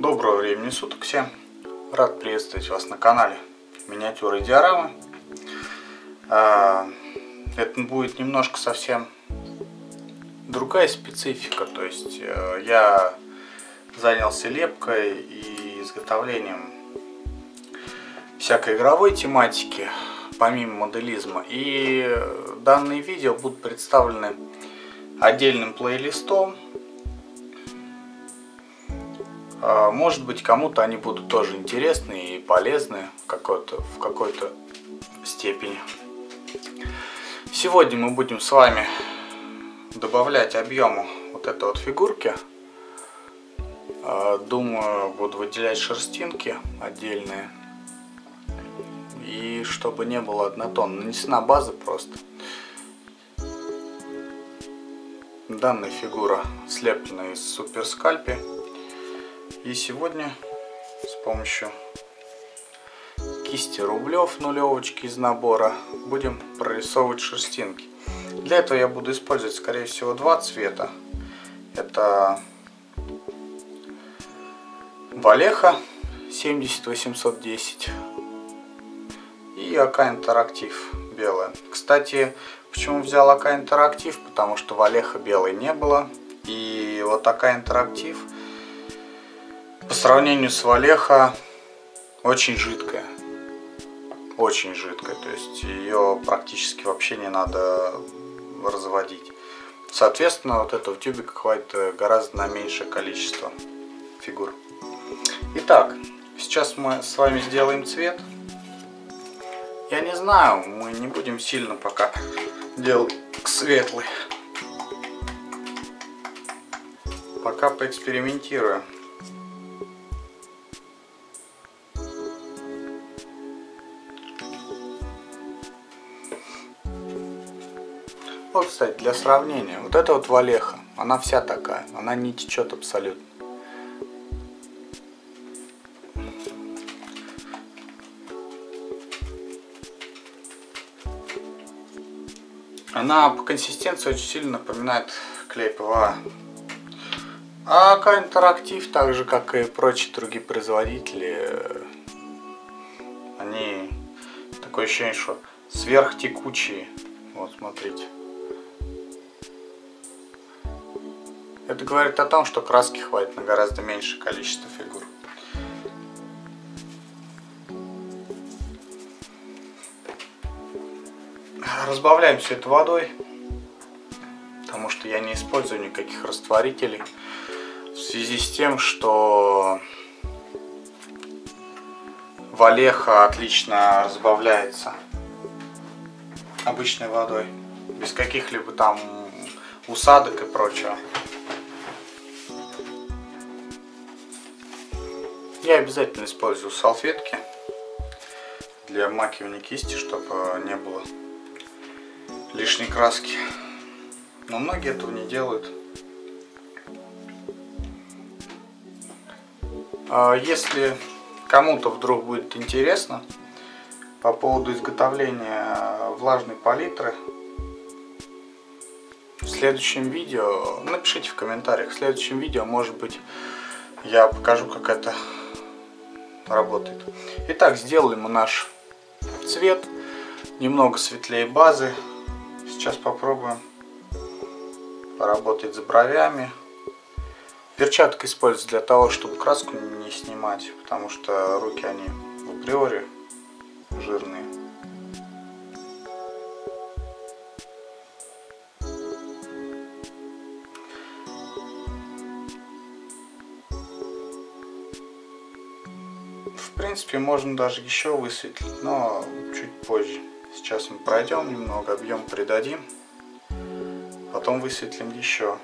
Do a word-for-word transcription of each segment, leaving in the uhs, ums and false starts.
Доброго времени суток всем! Рад приветствовать вас на канале Миниатюры и диорамы. Это будет немножко совсем другая специфика. То есть я занялся лепкой и изготовлением всякой игровой тематики, помимо моделизма. И данные видео будут представлены отдельным плейлистом. Может быть, кому-то они будут тоже интересны и полезны в какой-то в какой-то степени. Сегодня мы будем с вами добавлять объему вот этой вот фигурки. Думаю, буду выделять шерстинки отдельные. И чтобы не было однотонно, нанесена база просто. Данная фигура слеплена из суперскальпи. И сегодня с помощью кисти Рублев нулевочки из набора будем прорисовывать шерстинки. Для этого я буду использовать, скорее всего, два цвета. Это Валеха семьдесят восемьсот десять и АК Интерактив белая. Кстати, почему взял АК Интерактив? Потому что Валеха белой не было. И вот АК Интерактив по сравнению с Валеха очень жидкая. Очень жидкая. То есть ее практически вообще не надо разводить. Соответственно, вот этого тюбика хватит гораздо на меньшее количество фигур. Итак, сейчас мы с вами сделаем цвет. Я не знаю, мы не будем сильно пока делать светлый. Пока поэкспериментируем. Вот, кстати, для сравнения, вот эта вот Валеха, она вся такая, она не течет абсолютно. Она по консистенции очень сильно напоминает клей ПВА. А АК Интерактив, так же как и прочие другие производители, они такое ощущение, что сверхтекучие. Вот, смотрите. Это говорит о том, что краски хватит на гораздо меньшее количество фигур. Разбавляем все это водой, потому что я не использую никаких растворителей. В связи с тем, что Валеха отлично разбавляется обычной водой, без каких-либо там усадок и прочего. Я обязательно использую салфетки для обмакивания кисти, чтобы не было лишней краски. Но многие этого не делают. Если кому-то вдруг будет интересно по поводу изготовления влажной палитры, в следующем видео напишите в комментариях. В следующем видео, может быть, я покажу, как это работает. Итак, сделали мы наш цвет немного светлее базы. Сейчас попробуем поработать с бровями. Перчатка используется для того, чтобы краску не снимать, потому что руки они в априори жирные. В принципе, можно даже еще высветлить, но чуть позже. Сейчас мы пройдем немного, объем придадим, потом высветлим еще.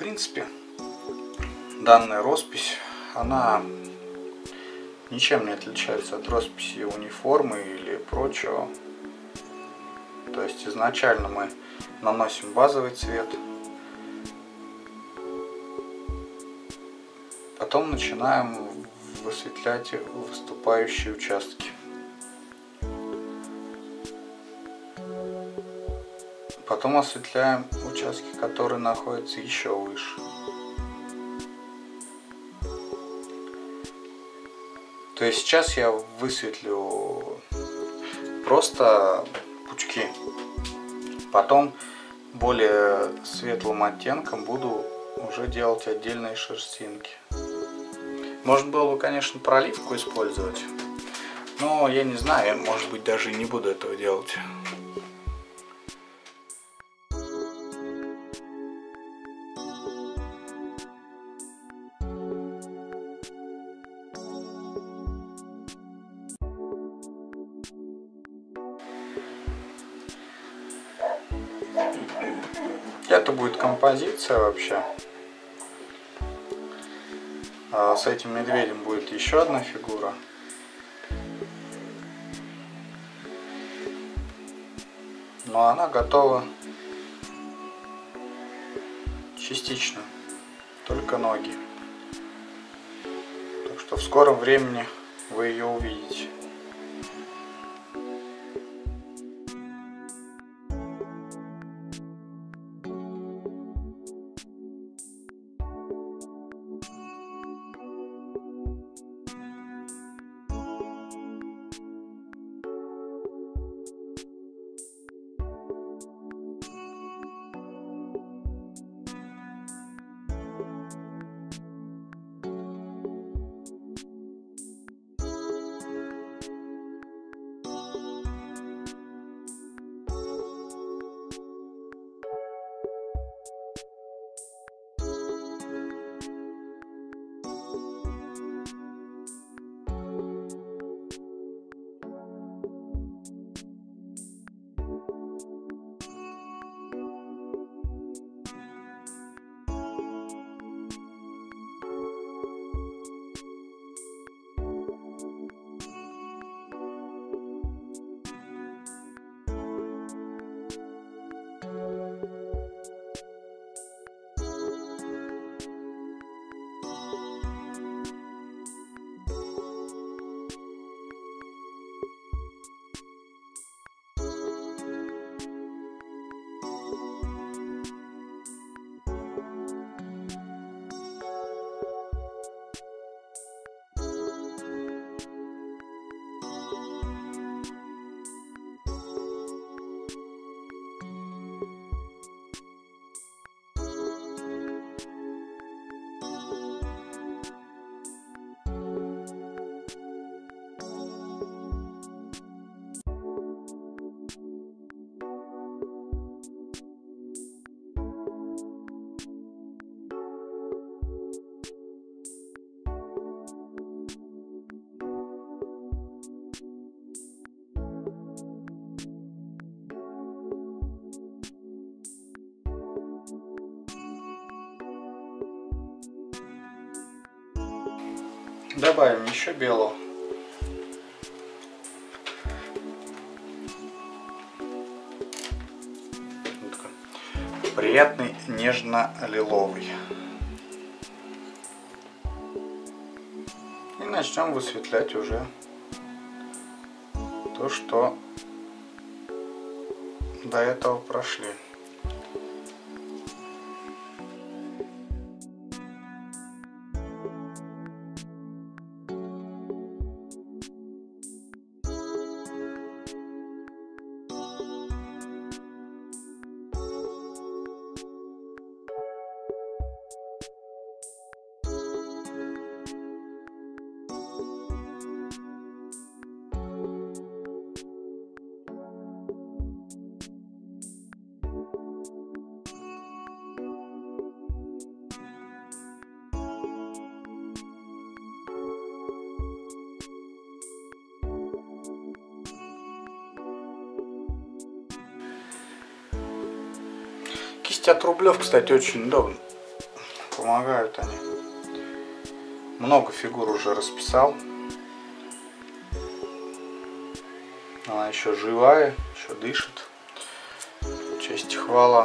принципе, данная роспись, она ничем не отличается от росписи униформы или прочего. То есть изначально мы наносим базовый цвет, потом начинаем высветлять выступающие участки. Потом осветляем участки, которые находятся еще выше. То есть сейчас я высветлю просто пучки. Потом более светлым оттенком буду уже делать отдельные шерстинки. Можно было бы, конечно, проливку использовать, но я не знаю, может быть, даже и не буду этого делать. Это будет композиция вообще. А с этим медведем будет еще одна фигура. Но она готова частично, только ноги. Так что в скором времени вы ее увидите. Добавим еще белого. Приятный нежно-лиловый. И начнем высветлять уже то, что до этого прошли. Кисть от Рублев, кстати, очень удобно. помогают они. Много фигур уже расписал. Она еще живая, еще дышит. Честь и хвала.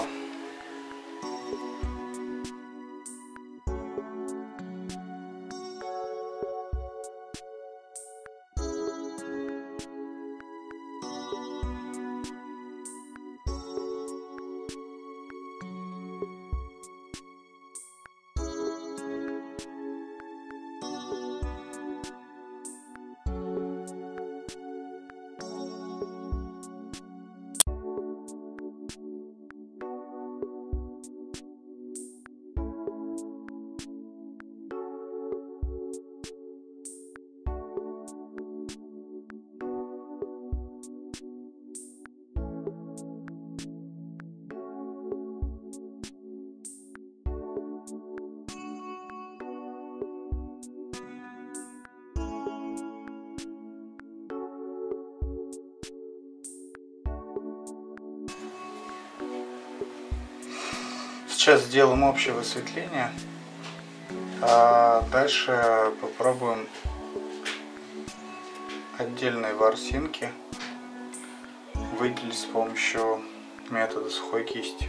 Сейчас сделаем общее высветление, а дальше попробуем отдельные ворсинки выделить с помощью метода сухой кисти.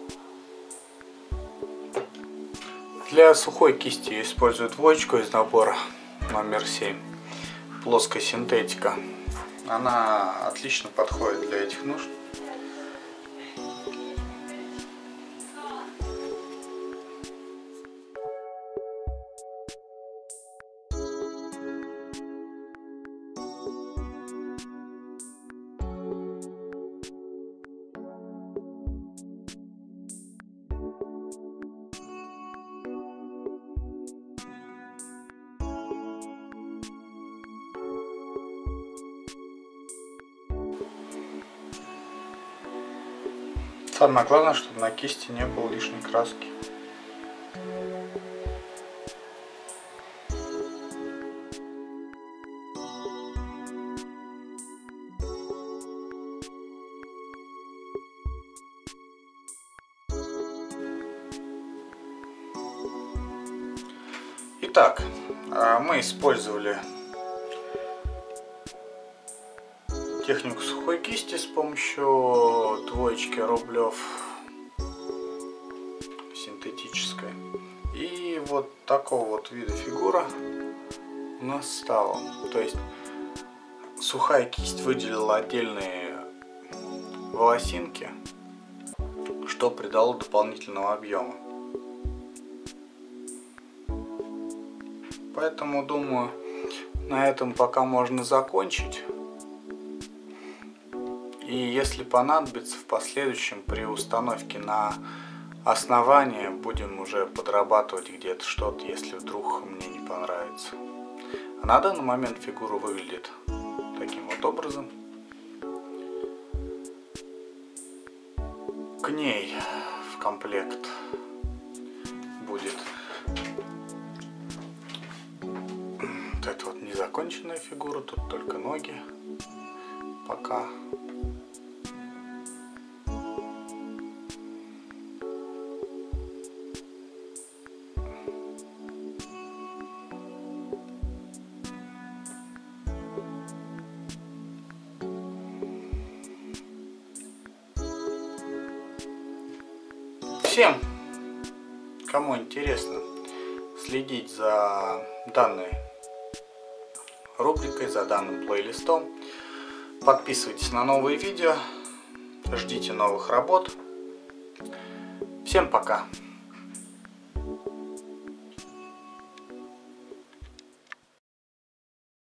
Для сухой кисти я использую двоечку из набора номер семь, плоская синтетика. Она отлично подходит для этих нужд. Самое главное, чтобы на кисти не было лишней краски. Итак, мы использовали технику сухой кисти с помощью двоечки Рублев синтетической. И вот такого вот вида фигура у нас стала. То есть сухая кисть выделила отдельные волосинки, что придало дополнительного объема. Поэтому думаю, на этом пока можно закончить. И если понадобится, в последующем при установке на основание будем уже подрабатывать где-то что-то, если вдруг мне не понравится. А на данный момент фигура выглядит таким вот образом. К ней в комплект будет вот эта вот незаконченная фигура, тут только ноги пока. Всем, кому интересно следить за данной рубрикой, за данным плейлистом, подписывайтесь на новые видео, ждите новых работ. Всем пока!